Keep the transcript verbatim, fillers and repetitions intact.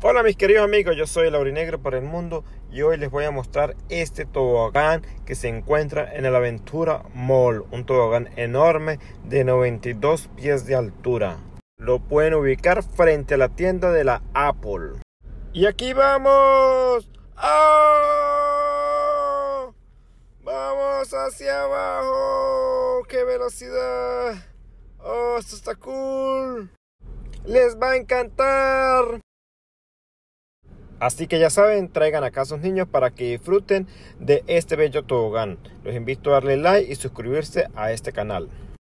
Hola mis queridos amigos, yo soy el Aurinegro para el mundo y hoy les voy a mostrar este tobogán que se encuentra en el Aventura Mall, un tobogán enorme de noventa y dos pies de altura. Lo pueden ubicar frente a la tienda de la Apple. Y aquí vamos. ¡Oh! Vamos hacia abajo. ¡Qué velocidad! ¡Oh, esto está cool! ¡Les va a encantar! Así que ya saben, traigan acá a sus niños para que disfruten de este bello tobogán. Los invito a darle like y suscribirse a este canal.